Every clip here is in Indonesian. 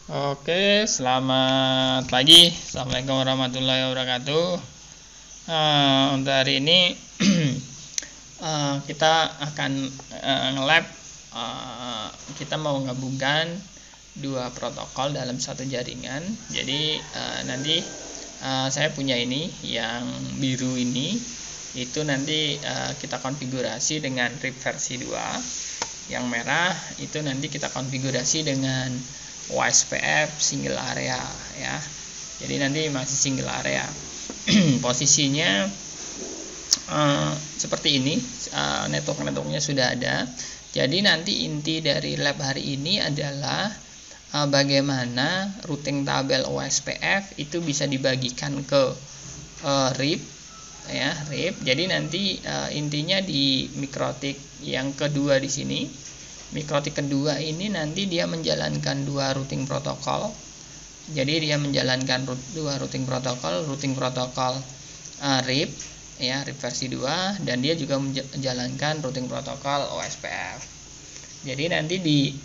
Oke, selamat pagi. Assalamualaikum warahmatullahi wabarakatuh. Untuk hari ini kita akan nge-lab. Kita mau gabungkan dua protokol dalam satu jaringan. Jadi nanti saya punya ini yang biru ini, itu nanti kita konfigurasi dengan RIP versi 2. Yang merah itu nanti kita konfigurasi dengan OSPF single area ya. Jadi nanti masih single area. Posisinya seperti ini, networknya sudah ada. Jadi nanti inti dari lab hari ini adalah bagaimana routing tabel OSPF itu bisa dibagikan ke RIP ya, RIP. Jadi nanti intinya di mikrotik yang kedua di sini. Mikrotik kedua ini nanti dia menjalankan dua routing protokol. Jadi dia menjalankan dua routing protokol RIP ya, RIP versi 2, dan dia juga menjalankan routing protokol OSPF. Jadi nanti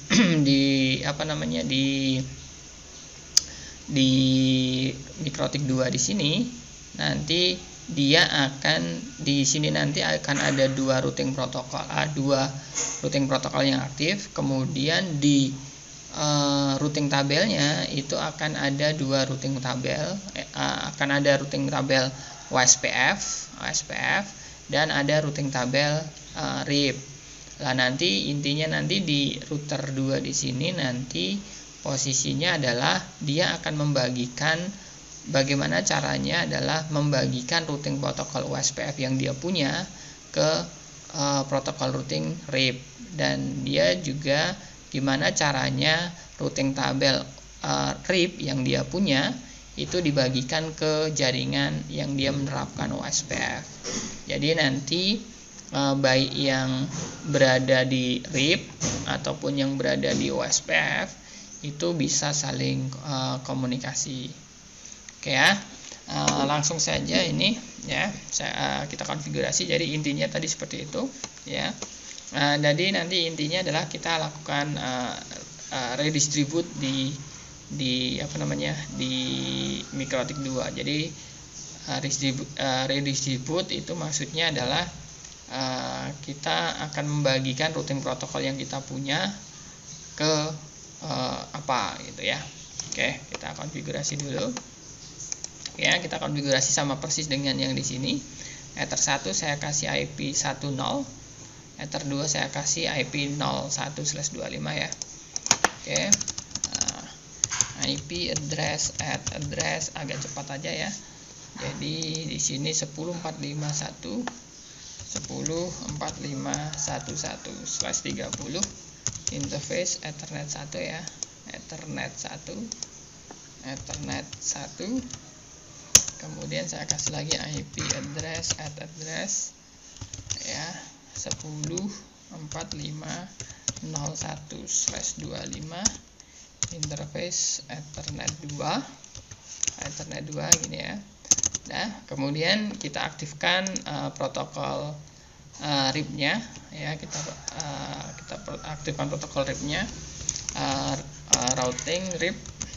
di mikrotik 2 di sini nanti dia akan nanti akan ada dua routing protokol yang aktif. Kemudian di routing tabelnya itu akan ada dua routing tabel, akan ada routing tabel OSPF dan ada routing tabel RIP. Nah, nanti intinya nanti di router 2 di sini nanti posisinya adalah dia akan membagikan, bagaimana caranya adalah membagikan routing protokol OSPF yang dia punya ke protokol routing RIP, dan dia juga gimana caranya routing tabel RIP yang dia punya itu dibagikan ke jaringan yang dia menerapkan OSPF. Jadi nanti baik yang berada di RIP ataupun yang berada di OSPF itu bisa saling komunikasi. Oke ya, langsung saja ini ya, kita konfigurasi. Jadi intinya tadi seperti itu ya. Jadi nanti intinya adalah kita lakukan redistribute di mikrotik 2. Jadi redistribute itu maksudnya adalah kita akan membagikan routing protokol yang kita punya ke gitu ya. Oke, kita konfigurasi dulu. Ya, kita konfigurasi sama persis dengan yang di sini. Ether 1 saya kasih IP 10, Ether 2 saya kasih IP 01/25 ya. Oke. IP address agak cepat aja ya. Jadi di sini 10.45.1.10.45.11/30 interface Ethernet 1 ya. Ethernet 1. Kemudian saya kasih lagi IP address ya, 10.45.01/25 interface Ethernet 2 gini ya. Nah, kemudian kita aktifkan protokol RIP-nya ya, kita aktifkan protokol RIP-nya, routing RIP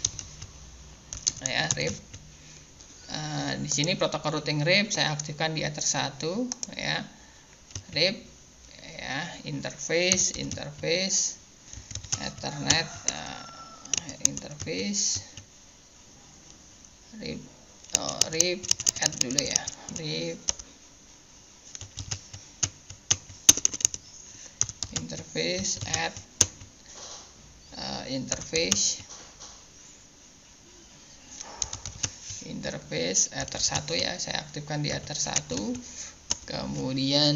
ya, RIP. Di sini protokol routing RIP saya aktifkan di Ether 1 ya, RIP ya, interface Ethernet, interface RIP add dulu ya, RIP interface add interface Ether 1 ya, saya aktifkan di Ether 1. Kemudian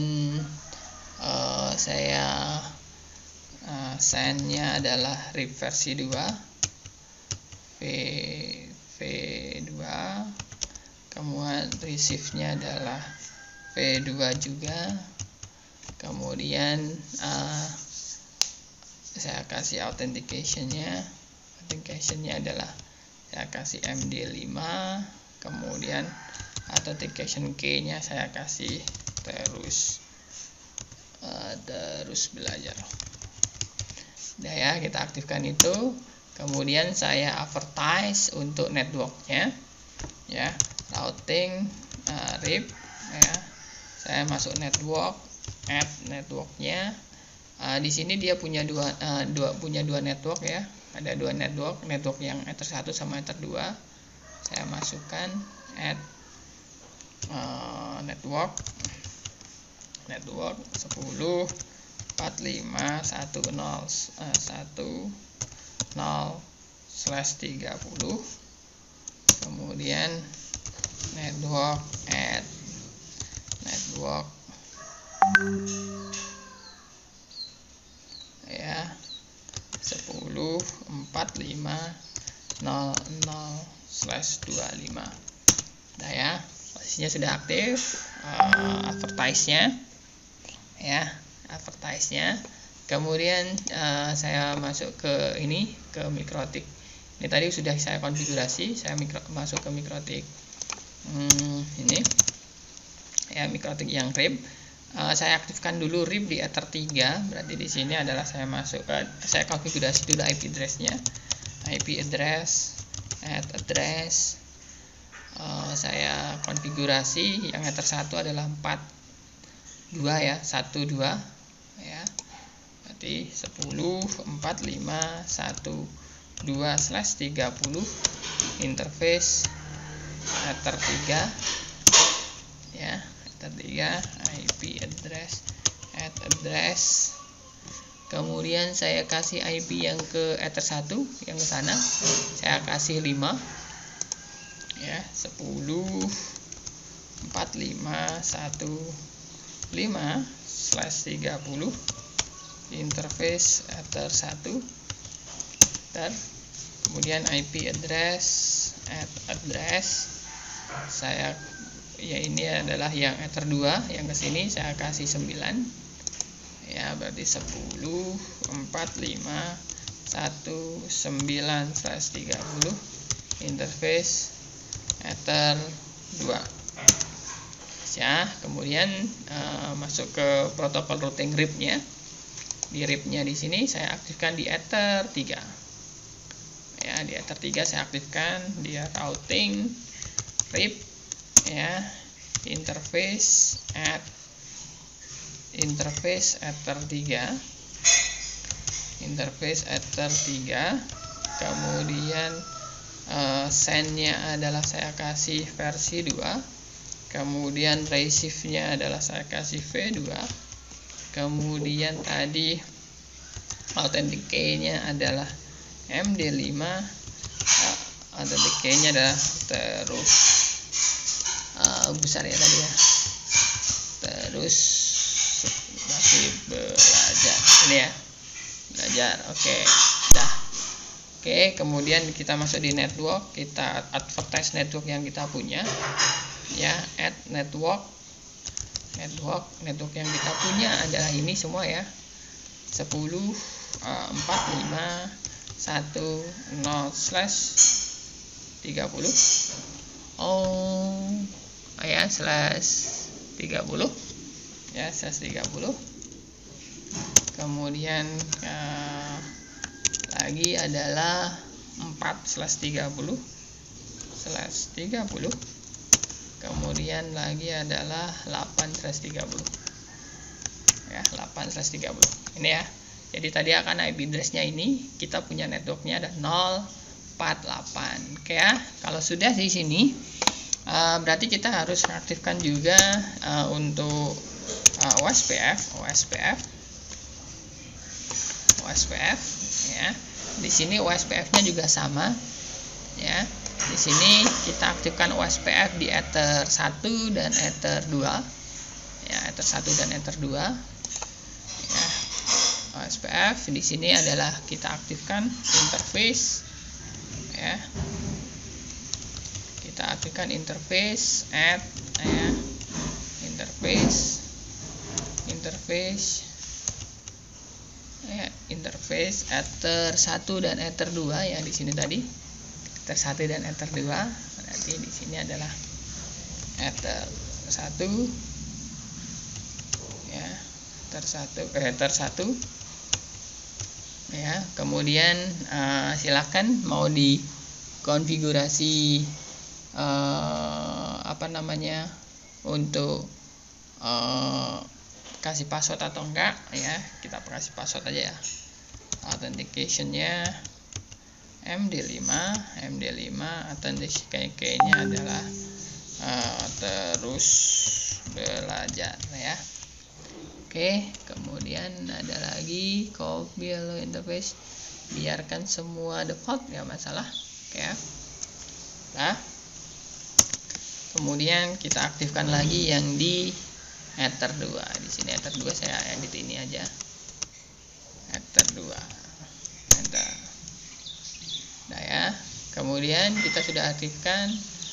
saya send-nya adalah RIP versi 2 V2, kemudian receive-nya adalah V2 juga. Kemudian saya kasih authentication-nya adalah saya kasih MD5, kemudian authentication key-nya saya kasih terus belajar. Udah ya, kita aktifkan itu. Kemudian saya advertise untuk networknya, ya, routing RIP, ya. Saya masuk network, add networknya. Di sini dia punya dua network, ya. Ada dua network yang Ether 1 sama Ether 2. Saya masukkan add network 10.45.10.10/30, kemudian network add network, ya, 10.45.00/25. Nah, ya, posisinya sudah aktif. Advertise-nya, ya, advertise-nya. Kemudian saya masuk ke MikroTik. Ini tadi sudah saya konfigurasi. Saya masuk ke MikroTik ini, ya, MikroTik yang RIP. Saya aktifkan dulu RIP di Ether 3. Berarti di sini adalah saya konfigurasi dulu IP address-nya. IP address, add address. Saya konfigurasi yang Ether 1 adalah 42, ya, 12, ya. Berarti 10.45.1.2/30 interface Ether 3, ya, Ether 3 IP address, add address. Kemudian saya kasih IP yang ke Ether 1 yang ke sana. Saya kasih 5, ya, 10.45.1.5/30 interface Ether 1. Kemudian IP address, add address. Saya, ya, ini adalah yang Ether 2 yang ke sini saya kasih 9, ya, berarti 10.45.1.9/30 interface Ether 2, ya. Kemudian masuk ke protokol routing RIP-nya. Di RIP-nya di sini saya aktifkan di Ether 3, ya, di Ether 3 saya aktifkan dia routing RIP, ya, interface Ether 3, interface Ether 3. Kemudian send-nya adalah saya kasih versi 2. Kemudian receive-nya adalah saya kasih V2. Kemudian tadi authenticate-nya adalah MD5. Authenticate-nya adalah terus besar, ya, tadi, ya. Terus masih belajar. Ini, ya, belajar. Oke. Dah. Oke, kemudian kita masuk di network, kita advertise network yang kita punya, ya, add network yang kita punya adalah ini semua, ya, 10.45.1.0/30, ya, /30, ya, /30. Kemudian lagi adalah 4/30, kemudian lagi adalah 8/30, ya, 8/30 ini, ya. Jadi tadi akan IP address-nya ini kita punya networknya ada 048. Oke, ya. Kalau sudah di sini berarti kita harus mengaktifkan juga untuk OSPF, ya. Di sini OSPF-nya juga sama, ya. Di sini kita aktifkan OSPF di Ether 1 dan Ether 2, ya, Ether 1 dan Ether 2, ya. OSPF di sini adalah kita aktifkan interface, ya. Kita aktifkan interface add, ya, interface, ya, interface Ether 1 dan Ether 2 yang di sini tadi. Ether 1 dan Ether 2. Berarti di sini adalah Ether 1, ya, Ether 1, ya. Kemudian silakan mau dikonfigurasi untuk kasih password atau enggak ya. Kita kasih password aja ya. Authentication-nya MD5 authentication-nya adalah terus belajar ya. Oke, kemudian ada lagi copy hello interface, biarkan semua default, nggak masalah. Oke ya. Nah, kemudian kita aktifkan lagi yang di Ether 2. Di sini Ether 2 saya edit ini aja. Ether 2. Enter. Nah ya. Kemudian kita sudah aktifkan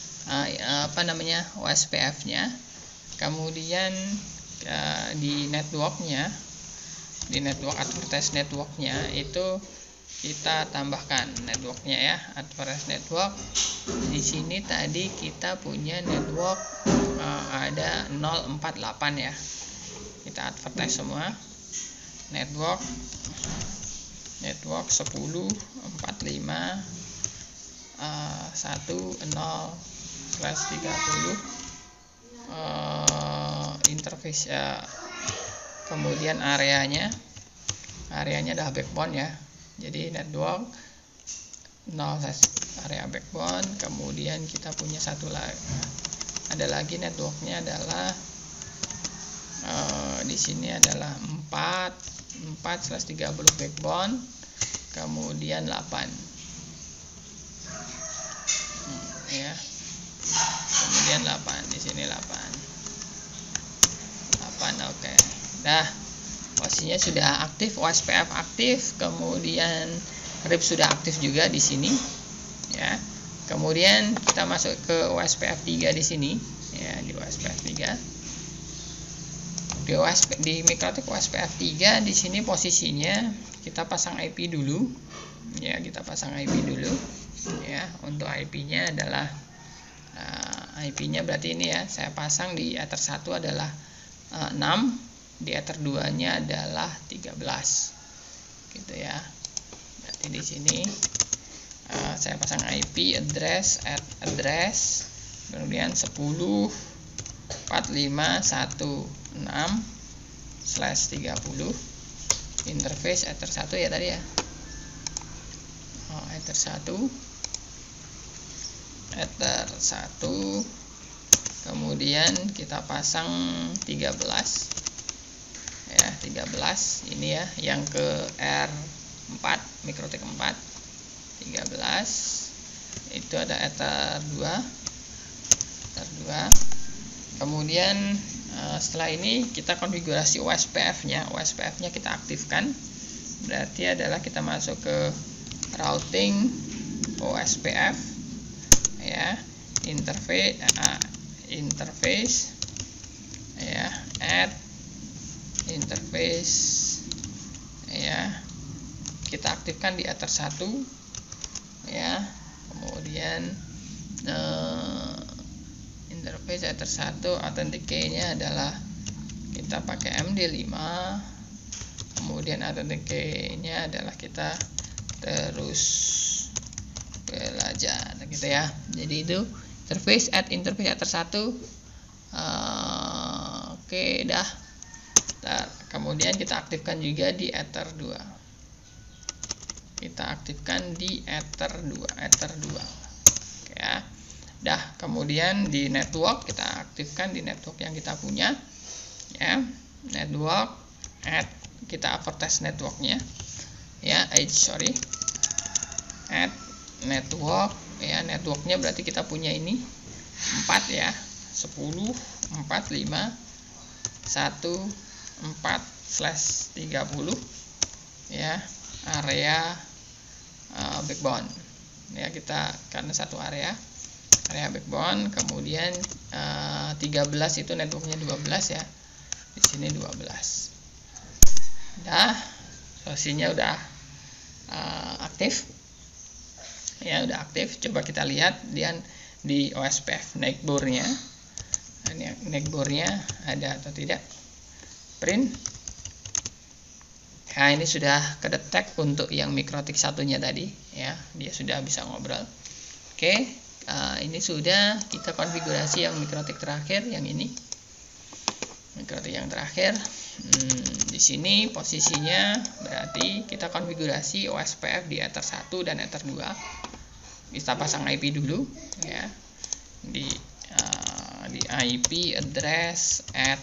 OSPF-nya. Kemudian di network-nya, di network advertise network-nya itu kita tambahkan network-nya ya, advertise network. Di sini tadi kita punya network ada 048 ya. Kita advertise semua. Network 1045 10/30 interface ya. Kemudian areanya adalah backbone ya. Jadi network 0 area backbone. Kemudian kita punya satu lagi, ada lagi networknya adalah di sini adalah 4/30 backbone, kemudian 8 ya. Kemudian 8 di sini 8. Oke. Nah, posisinya sudah aktif, OSPF aktif, kemudian RIP sudah aktif juga di sini ya. Kemudian kita masuk ke OSPF 3 di sini ya, di OSPF 3. Di MikroTik OSPF 3 di sini posisinya kita pasang IP dulu ya, kita pasang IP dulu ya. Untuk IP-nya adalah IP-nya berarti ini ya, saya pasang di Ether 1 adalah 6, di Ether 2-nya adalah 13 gitu ya. Berarti di sini saya pasang IP address kemudian 10.4516/30 interface Ether 1 ya tadi ya. Ether 1 kemudian kita pasang 13 ya, 13 ini ya, yang ke R4 MikroTik 4 13 itu ada Ether 2. Kemudian setelah ini kita konfigurasi OSPF-nya kita aktifkan. Berarti adalah kita masuk ke routing OSPF ya, interface ya, add interface ya, kita aktifkan di Ether 1 ya. Kemudian interface Ether 1 authenticate-nya adalah kita pakai MD5. Kemudian authenticate-nya adalah kita terus belajar gitu ya. Jadi itu interface Ether 1. Oke, dah. Kemudian kita aktifkan juga di Ether 2. Kita aktifkan di Ether 2. Oke ya. Dah, kemudian di network kita aktifkan di network yang kita punya ya. Network kita advertise networknya ya, add network ya. Networknya berarti kita punya ini 4 ya, 10.4514/30 ya, area backbone ya. Kita karena satu area backbone. Kemudian 13 itu networknya 12 ya, di sini 12. Dah, sosinya udah aktif ya, udah aktif. Coba kita lihat di OSPF neighbor-nya. Ini neighbor-nya ada atau tidak. Print Nah, ini sudah kedetek untuk yang mikrotik satunya tadi ya, dia sudah bisa ngobrol. Oke, ini sudah kita konfigurasi yang mikrotik terakhir, yang ini mikrotik yang terakhir. Di sini posisinya berarti kita konfigurasi OSPF di Ether 1 dan Ether 2. Kita pasang IP dulu ya, di IP address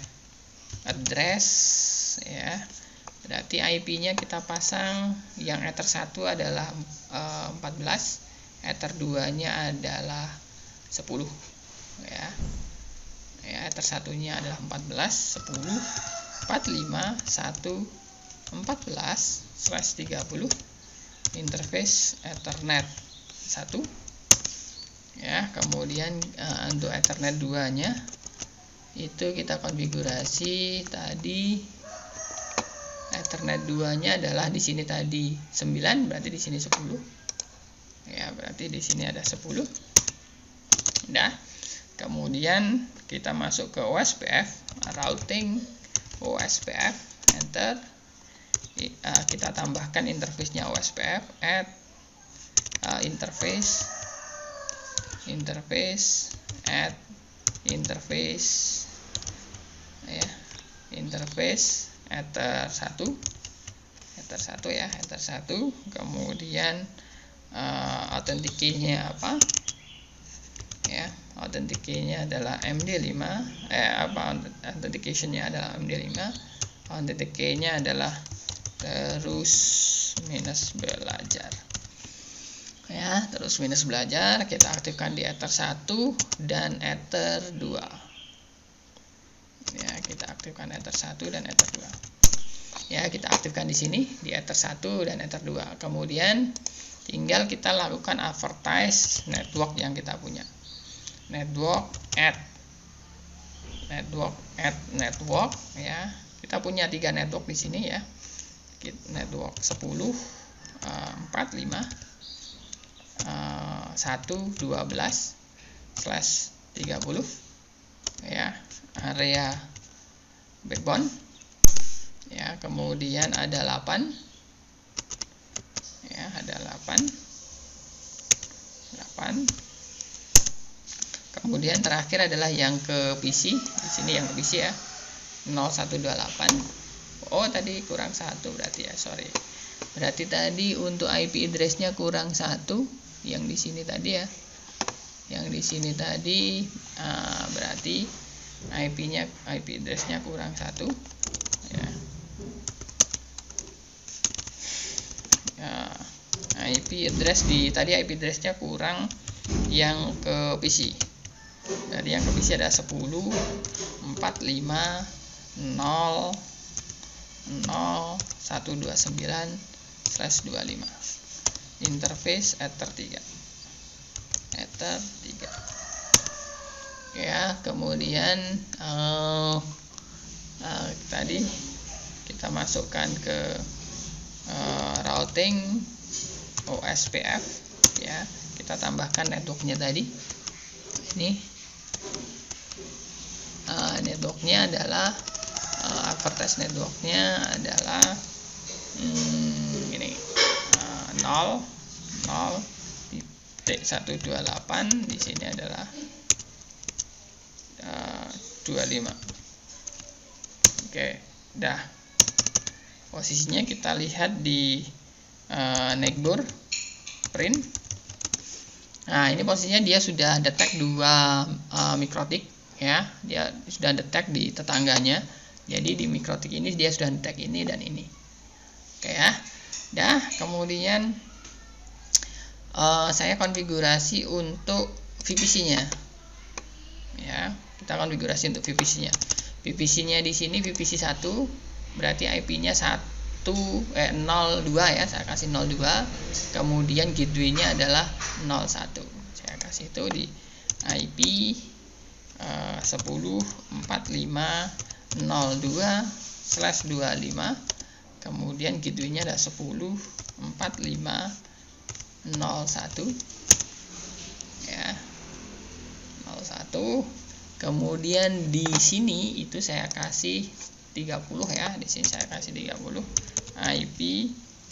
ya. Berarti IP-nya kita pasang yang Ether 1 adalah 14, Ether 2-nya adalah 10 ya. Ether 1-nya adalah 14, 10, 45, 1, 14/30 interface Ethernet 1 ya. Kemudian untuk Ethernet 2-nya itu kita konfigurasi tadi, Ethernet 2-nya adalah di sini tadi 9, berarti di sini 10 ya, berarti di sini ada 10. Nah, kemudian kita masuk ke OSPF, routing OSPF, enter. Kita tambahkan interface-nya OSPF, add interface, add interface ya, interface Ether 1 ya, Ether 1. Kemudian authenticate-nya apa ya, authenticate-nya adalah MD5 authentication-nya adalah MD5, authenticate-nya adalah terus minus belajar ya, terus minus belajar. Kita aktifkan di Ether 1 dan Ether 2 ya, kita aktifkan Ether 1 dan Ether 2 ya, kita aktifkan di sini di Ether 1 dan Ether 2. Kemudian tinggal kita lakukan advertise network yang kita punya, network add network ya. Kita punya 3 network di sini ya, network 10, 4, 5, 1, 12/30 ya, area backbone ya. Kemudian ada 8 ya, ada 8. Kemudian terakhir adalah yang ke PC, di sini yang ke PC ya, 0128. Oh, tadi kurang 1 berarti ya, sorry. Berarti tadi untuk IP address-nya kurang 1 yang di sini tadi ya. Yang di sini tadi berarti IP address-nya kurang 1 ya. IP address tadi IP address-nya kurang yang ke PC. Dari yang ke PC ada 10, 45, 0, 129/25 interface Ether 3 ya. Kemudian tadi kita masukkan ke routing OSPF ya, kita tambahkan networknya tadi. Ini networknya adalah advertise networknya adalah ini 0.128, di sini adalah 25. Oke, dah. Posisinya kita lihat di Neighbor print. Nah, ini posisinya dia sudah detect 2 mikrotik ya, dia sudah detect di tetangganya. Jadi di mikrotik ini dia sudah detect ini dan ini. Oke ya. Dah, kemudian saya konfigurasi untuk VPC-nya. Ya, kita konfigurasi untuk VPC-nya. VPC-nya di sini VPC 1, berarti IP-nya 02 ya, saya kasih 02. Kemudian gateway-nya adalah 01. Saya kasih itu di IP 10.45.02/25. Kemudian gateway-nya ada 10.45.01 ya, 01. Kemudian di sini itu saya kasih 30 ya. Di sini saya kasih 30 IP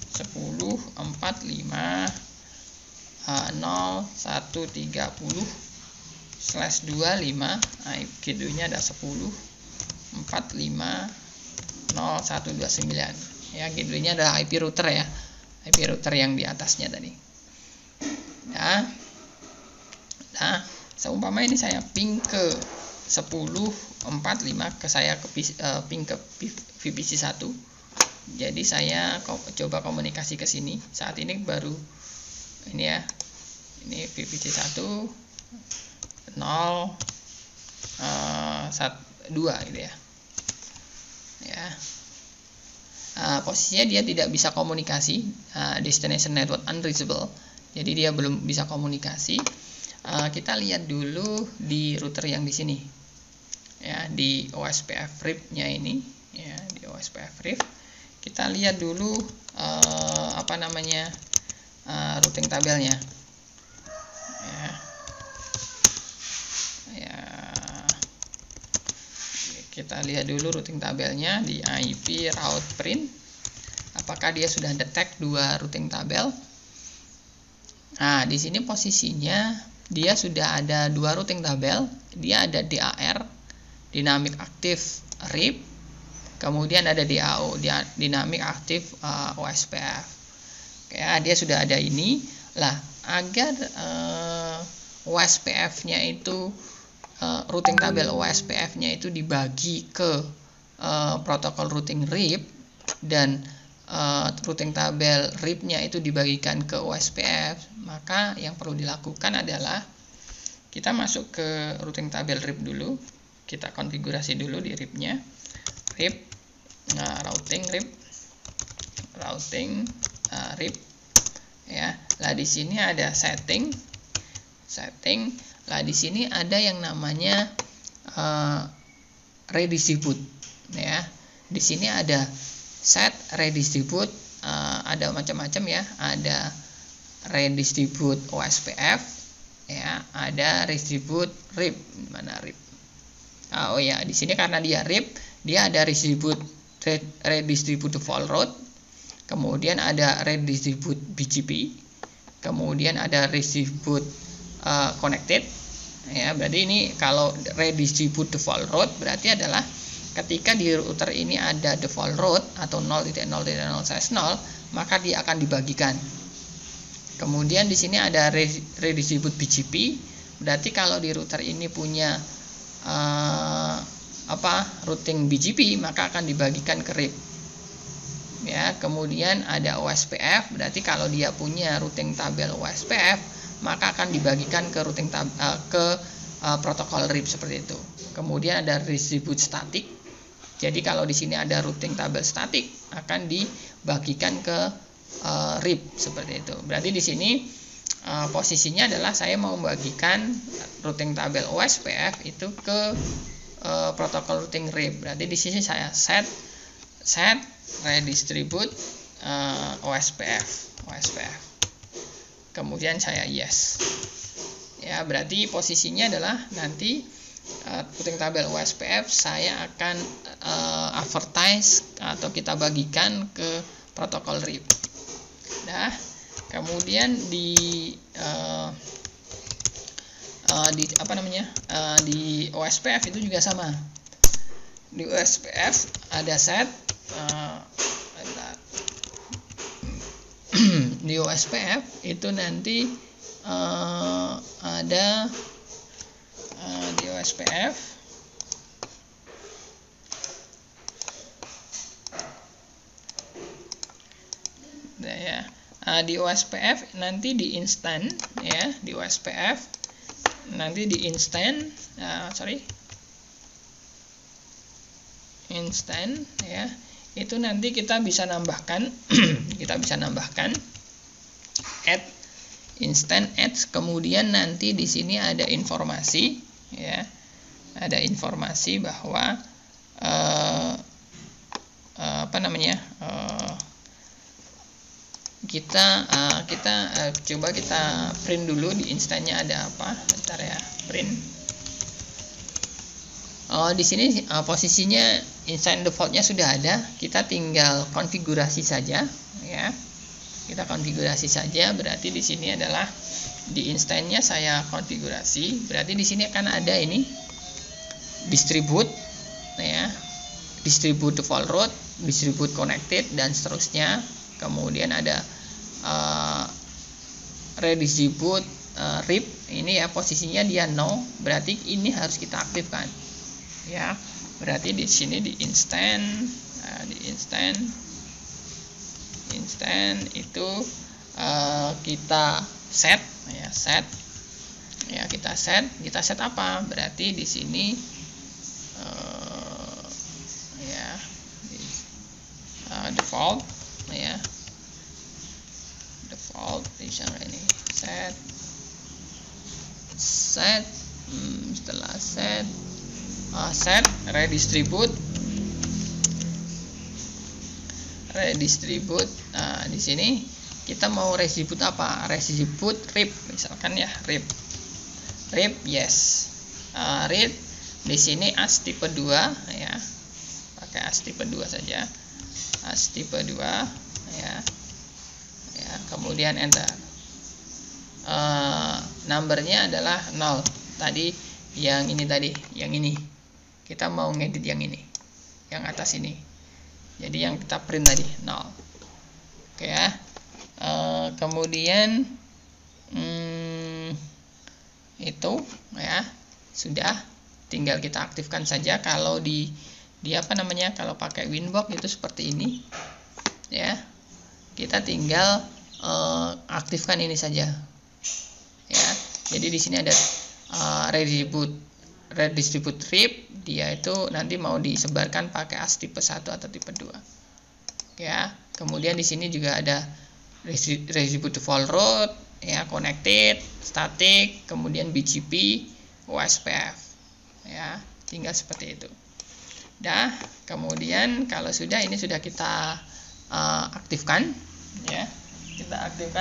10.45.0130/25 IP-nya ada 10.45.0129 ya. Gateway-nya adalah IP router ya, IP router yang di atasnya tadi. Nah, seumpama ini saya ping ke 10.45 ping ke VPC 1. Jadi saya coba komunikasi ke sini. Saat ini baru ini ya. Ini VPC 1 0 2 gitu ya. Posisinya dia tidak bisa komunikasi, destination network unreachable. Jadi dia belum bisa komunikasi. Kita lihat dulu di router yang di sini. Ya, di OSPF RIP-nya ini ya, di OSPF RIP. Kita lihat dulu routing tabelnya. Kita lihat dulu routing tabelnya di IP route print. Apakah dia sudah detect dua routing tabel? Nah, di sini posisinya dia sudah ada dua routing tabel. Dia ada DAR, Dynamic Active RIP. Kemudian ada DAO, Dynamic Active OSPF. Ya, dia sudah ada ini. Lah, agar OSPF-nya itu routing tabel OSPF-nya itu dibagi ke protokol routing RIP dan routing tabel RIP-nya itu dibagikan ke OSPF, maka yang perlu dilakukan adalah kita masuk ke routing tabel RIP dulu, kita konfigurasi dulu di RIP-nya, RIP, routing RIP, ya. Lah di sini ada setting. Lah di sini ada yang namanya redistribute ya. Di sini ada set redistribute, ada macam-macam ya. Ada redistribute OSPF ya, ada redistribute RIP. Mana RIP? Oh ya, di sini karena dia RIP, dia ada redistribute default route. Kemudian ada redistribute BGP. Kemudian ada redistribute connected ya. Berarti ini kalau redistribute default route berarti adalah ketika di router ini ada default route atau 0.0.0/0, maka dia akan dibagikan. Kemudian di sini ada redistribute BGP, berarti kalau di router ini punya routing BGP, maka akan dibagikan ke RIP ya. Kemudian ada OSPF, berarti kalau dia punya routing tabel OSPF, maka akan dibagikan ke routing protokol RIP seperti itu. Kemudian ada redistribute static. Jadi kalau di sini ada routing tabel static, akan dibagikan ke RIP seperti itu. Berarti di sini posisinya adalah saya mau membagikan routing tabel OSPF itu ke protokol routing RIP. Berarti di sini saya set redistribute OSPF. Kemudian saya yes. Ya, berarti posisinya adalah nanti routing tabel OSPF saya akan advertise atau kita bagikan ke protokol RIP. Nah, kemudian di OSPF itu juga sama. Di OSPF ada set di OSPF itu nanti ada di OSPF di OSPF nanti di instan ya, di OSPF nanti di instan ya, itu nanti kita bisa nambahkan add instant ads. Kemudian nanti di sini ada informasi ya, ada informasi bahwa kita coba kita print dulu di instannya ada apa. Bentar ya, print. Di sini posisinya instance defaultnya sudah ada, kita tinggal konfigurasi saja ya. Kita konfigurasi saja, berarti di sini adalah di instance-nya saya konfigurasi, berarti di sini akan ada ini distribute ya, distribute default root, distribute connected dan seterusnya. Kemudian ada redistribute RIP, ini ya posisinya dia no, berarti ini harus kita aktifkan ya. Berarti di sini di instance, di instance itu kita set ya, kita set apa? Berarti di sini ya default ya, default misalnya ini set setelah set redistribute. Nah, di sini kita mau redistribute apa? Redistribute RIP misalkan ya, RIP yes. RIP di sini as tipe 2 ya. Pakai as tipe 2 saja. As tipe 2 ya. Ya, kemudian enter. Numbernya adalah 0. Tadi yang ini kita mau ngedit yang ini, yang atas ini, jadi yang kita print tadi 0. Oke ya. Kemudian itu ya sudah, tinggal kita aktifkan saja. Kalau di kalau pakai Winbox itu seperti ini ya, kita tinggal aktifkan ini saja ya. Jadi di sini ada redistribute RIP, dia itu nanti mau disebarkan pakai as tipe 1 atau tipe 2 ya. Kemudian di sini juga ada redistribute default root ya, connected, static, kemudian BGP, OSPF ya, tinggal seperti itu. Dah, kemudian kalau sudah, ini sudah kita aktifkan ya, kita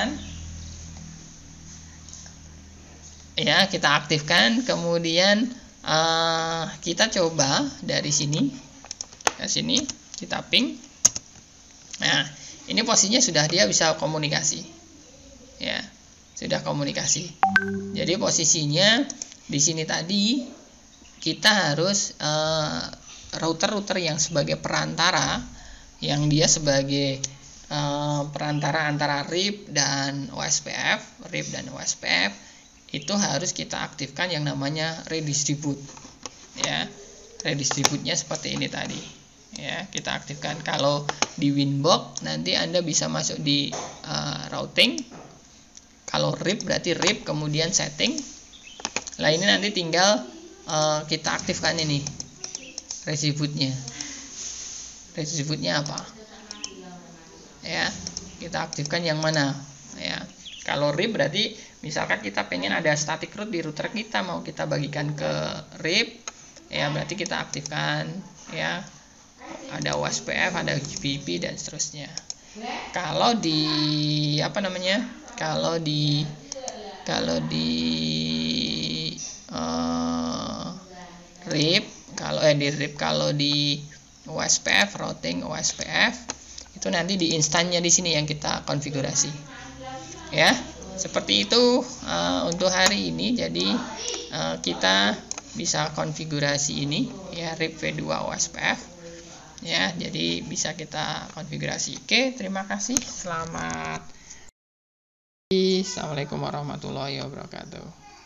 aktifkan. Kemudian kita coba dari sini ke sini, kita ping. Nah, ini posisinya sudah dia bisa komunikasi ya, sudah komunikasi. Jadi posisinya di sini tadi kita harus router yang sebagai perantara, yang dia sebagai perantara antara RIP dan OSPF, itu harus kita aktifkan yang namanya redistribute ya. Redistribute-nya seperti ini tadi ya, kita aktifkan. Kalau di Winbox nanti Anda bisa masuk di routing. Kalau RIP berarti RIP kemudian setting. Lah ini nanti tinggal kita aktifkan ini redistribute-nya. Redistribute-nya apa ya, kita aktifkan yang mana ya. Kalau RIP berarti misalkan kita pengen ada static root di router kita, mau kita bagikan ke RIP ya, berarti kita aktifkan ya. Ada OSPF, ada GPP dan seterusnya. Kalau di kalau di RIP, kalau di OSPF, routing OSPF itu nanti di instannya di sini yang kita konfigurasi ya. Seperti itu untuk hari ini. Jadi kita bisa konfigurasi ini ya, RIP v2 OSPF ya, jadi bisa kita konfigurasi. Oke, terima kasih. Assalamualaikum warahmatullahi wabarakatuh.